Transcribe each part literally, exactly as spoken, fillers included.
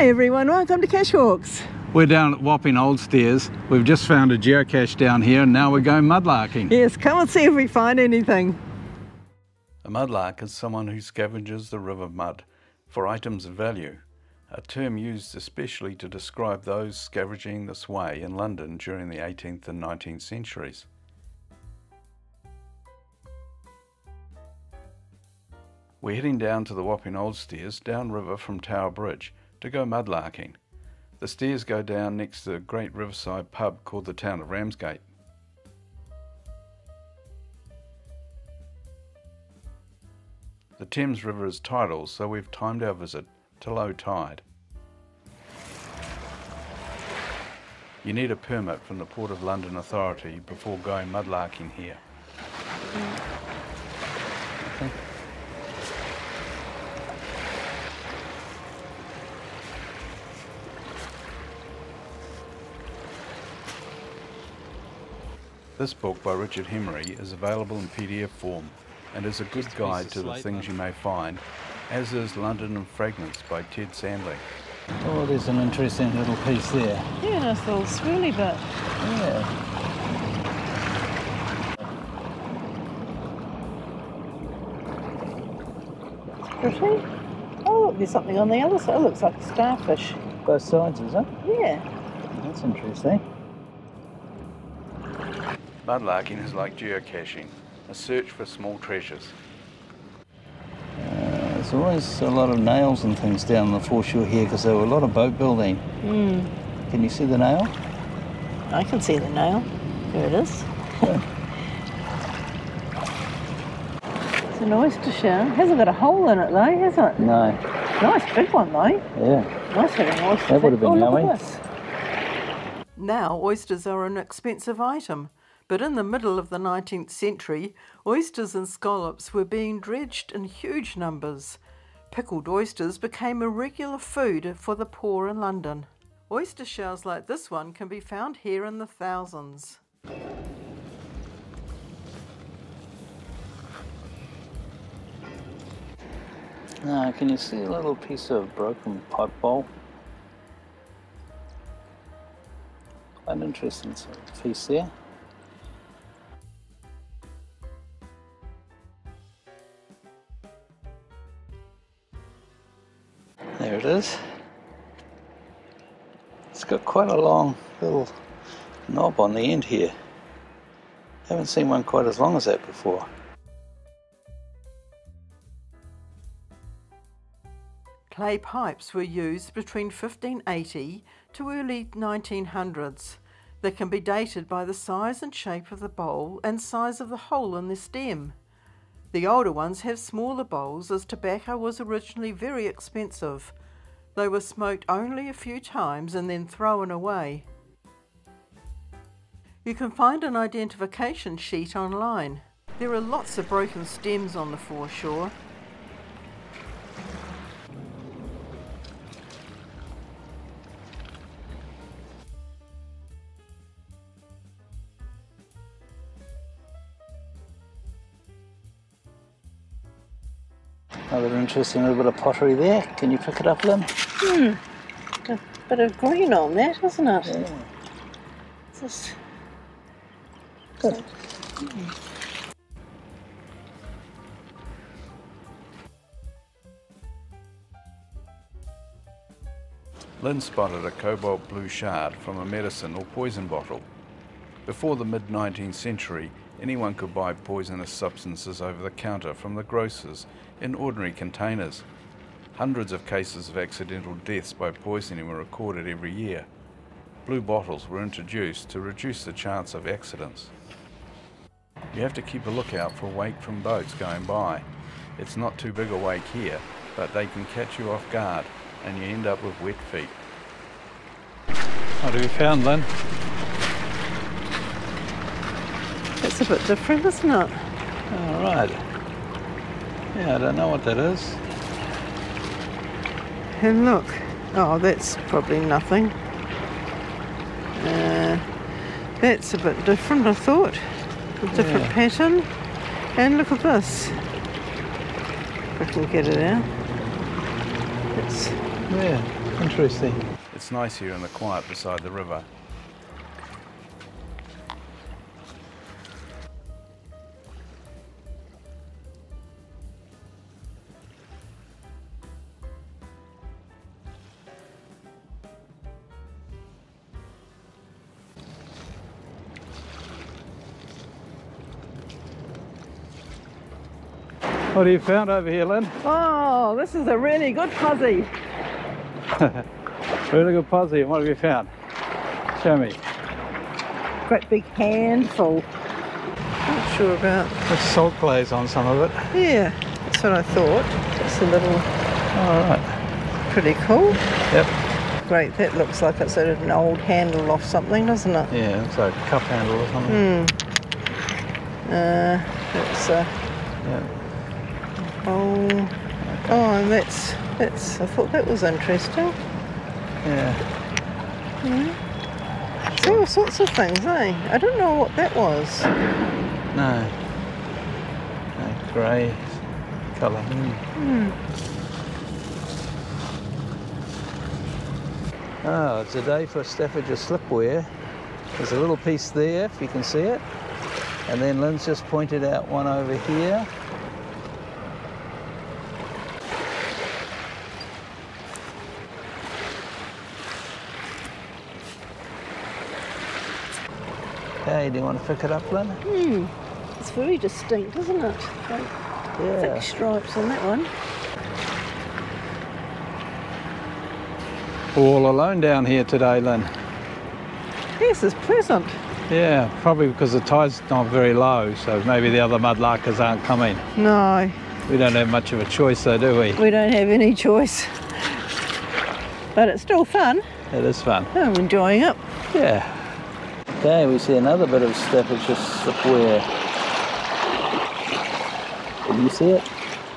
Hi everyone, welcome to Cashwalks. We're down at Wapping Old Stairs. We've just found a geocache down here and now we're going mudlarking. Yes, come and see if we find anything. A mudlark is someone who scavenges the river mud for items of value, a term used especially to describe those scavenging this way in London during the eighteenth and nineteenth centuries. We're heading down to the Wapping Old Stairs, downriver from Tower Bridge, to go mudlarking. The stairs go down next to a great riverside pub called the Town of Ramsgate. The Thames River is tidal, so we've timed our visit to low tide. You need a permit from the Port of London Authority before going mudlarking here. Okay. This book by Richard Hemery is available in P D F form and is a good guide to the things you may find, as is London in Fragments by Ted Sandling. Oh, there's an interesting little piece there. Yeah, nice little swirly bit. Yeah. Pretty. Oh look, there's something on the other side. It looks like a starfish. Both sides, is it? Yeah. That's interesting. Mudlarking is like geocaching, a search for small treasures. Uh, there's always a lot of nails and things down the foreshore here because there were a lot of boat building. Mm. Can you see the nail? I can see the nail. There it is. It's an oyster shell. Hasn't got a hole in it though, has it? No. Nice big one though. Yeah. Nice having oysters. That would have been oh, yummy. look at this. Now oysters are an expensive item. But in the middle of the nineteenth century, oysters and scallops were being dredged in huge numbers. Pickled oysters became a regular food for the poor in London. Oyster shells like this one can be found here in the thousands. Now, can you see a little piece of broken pipe bowl? Quite an interesting sort of piece there. There it is. It's got quite a long little knob on the end here. Haven't seen one quite as long as that before. Clay pipes were used between fifteen eighty to early nineteen hundreds. They can be dated by the size and shape of the bowl and size of the hole in the stem. The older ones have smaller bowls as tobacco was originally very expensive. They were smoked only a few times and then thrown away. You can find an identification sheet online. There are lots of broken stems on the foreshore. Another interesting little bit of pottery there. Can you pick it up, Lynn? Hmm. A bit of green on that, isn't it? Yeah. Just... Good. Hmm. Lynn spotted a cobalt blue shard from a medicine or poison bottle. Before the mid nineteenth century, anyone could buy poisonous substances over the counter from the grocers in ordinary containers. Hundreds of cases of accidental deaths by poisoning were recorded every year. Blue bottles were introduced to reduce the chance of accidents. You have to keep a lookout for wake from boats going by. It's not too big a wake here, but they can catch you off guard and you end up with wet feet. What have you found, Lynn? That's a bit different, isn't it? All right. Yeah, I don't know what that is. And look. Oh, that's probably nothing. Uh, that's a bit different, I thought. A different Yeah. pattern. And look at this. If I can get it out. It's Yeah. Interesting. It's nice here in the quiet beside the river. What have you found over here, Lynn? Oh, this is a really good fuzzy. Really good posse. What have you found? Show me. Great big handful. Not sure about. There's salt glaze on some of it. Yeah, that's what I thought. Just a little. All right. Pretty cool. Yep. Great, that looks like it's an old handle off something, doesn't it? Yeah, it's like a cup handle or something. Hmm. Uh, that's uh, Yeah. oh, okay. Oh, and that's that's. I thought that was interesting. Yeah. Yeah. See all sorts of things, eh? I don't know what that was. No. No, grey colour. Mm. Hmm. Oh, it's a day for Staffordshire slipware. There's a little piece there, if you can see it. And then Lynn's just pointed out one over here. Okay, do you want to pick it up, Lynn? Hmm. It's very distinct, isn't it? Like Yeah. thick stripes on that one. All alone down here today, Lynn. Yes, it's pleasant. Yeah, probably because the tide's not very low, so maybe the other mudlarkers aren't coming. No, We don't have much of a choice though, do we? we don't have any choice. But it's still fun. It is fun. I'm enjoying it. Yeah. Okay, we see another bit of Staffordshire slipware. Can you see it?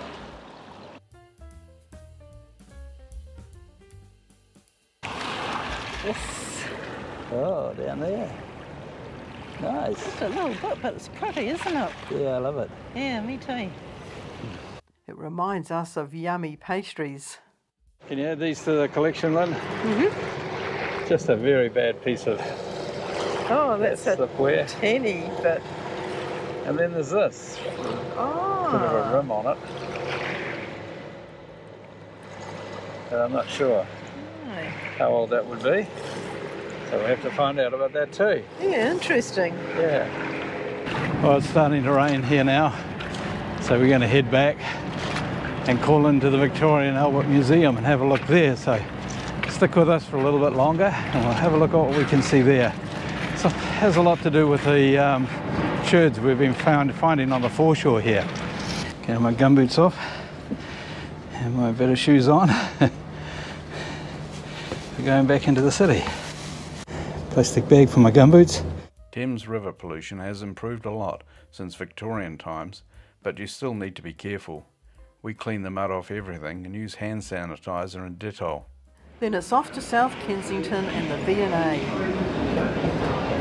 Yes. Oh, down there. Nice. Just a little bit, but it's pretty, isn't it? Yeah, I love it. Yeah, me too. It reminds us of yummy pastries. Can you add these to the collection, Lynn? Mm-hmm. Just a very bad piece of Oh, that's a slipware. penny, but... And then there's this. Bit of a Oh, rim on it. But I'm not sure right. how old that would be. So we have to find out about that too. Yeah, interesting. Yeah. Well, it's starting to rain here now, so we're going to head back and call into the Victoria and Albert Museum and have a look there. So stick with us for a little bit longer and we'll have a look at what we can see there. So it has a lot to do with the um, sherds we've been found, finding on the foreshore here. Get my gumboots off and my better shoes on. We're going back into the city. Plastic bag for my gumboots. Thames River pollution has improved a lot since Victorian times, but you still need to be careful. We clean the mud off everything and use hand sanitizer and Dettol. Then it's off to South Kensington and the V and A.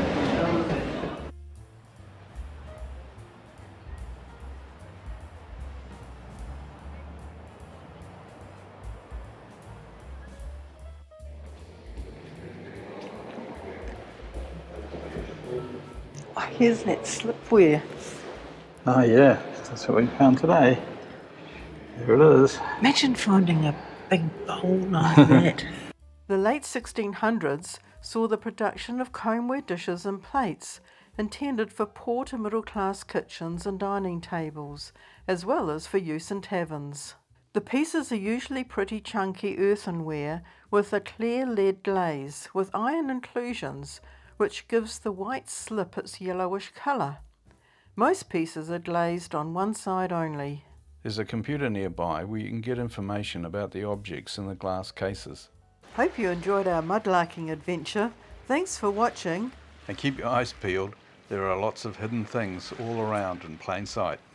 Oh, here's that slipware. Oh yeah, that's what we found today. There it is. Imagine finding a big bowl like that. The late sixteen hundreds saw the production of comeware dishes and plates intended for poor to middle class kitchens and dining tables, as well as for use in taverns. The pieces are usually pretty chunky earthenware with a clear lead glaze with iron inclusions, which gives the white slip its yellowish colour. Most pieces are glazed on one side only. There's a computer nearby where you can get information about the objects in the glass cases. Hope you enjoyed our mudlarking adventure. Thanks for watching. And keep your eyes peeled, there are lots of hidden things all around in plain sight.